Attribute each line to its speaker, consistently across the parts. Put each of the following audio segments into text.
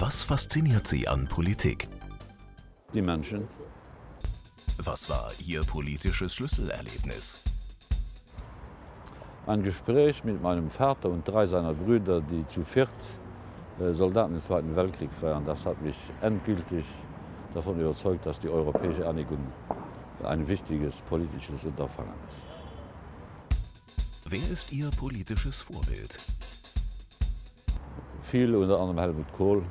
Speaker 1: Was fasziniert Sie an Politik?
Speaker 2: Die Menschen.
Speaker 1: Was war Ihr politisches Schlüsselerlebnis?
Speaker 2: Ein Gespräch mit meinem Vater und 3 seiner Brüder, die zu viert Soldaten im Zweiten Weltkrieg waren. Das hat mich endgültig davon überzeugt, dass die europäische Einigung ein wichtiges politisches Unterfangen ist.
Speaker 1: Wer ist Ihr politisches Vorbild?
Speaker 2: Viele, unter anderem Helmut Kohl.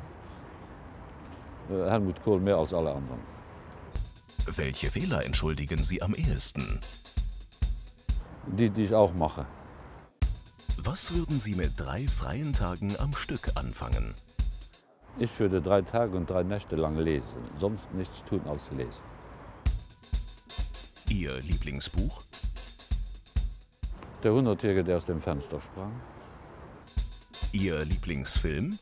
Speaker 2: Helmut Kohl mehr als alle anderen.
Speaker 1: Welche Fehler entschuldigen Sie am ehesten?
Speaker 2: Die ich auch mache.
Speaker 1: Was würden Sie mit 3 freien Tagen am Stück anfangen?
Speaker 2: Ich würde 3 Tage und 3 Nächte lang lesen, sonst nichts tun als lesen.
Speaker 1: Ihr Lieblingsbuch?
Speaker 2: Der Hundertjährige, der aus dem Fenster sprang.
Speaker 1: Ihr Lieblingsfilm?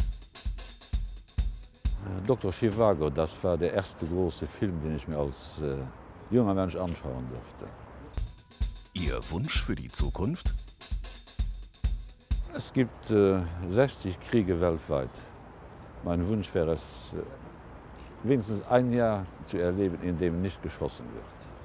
Speaker 2: Dr. Zhivago, das war der erste große Film, den ich mir als junger Mensch anschauen durfte.
Speaker 1: Ihr Wunsch für die Zukunft?
Speaker 2: Es gibt 60 Kriege weltweit. Mein Wunsch wäre es, wenigstens ein Jahr zu erleben, in dem nicht geschossen wird.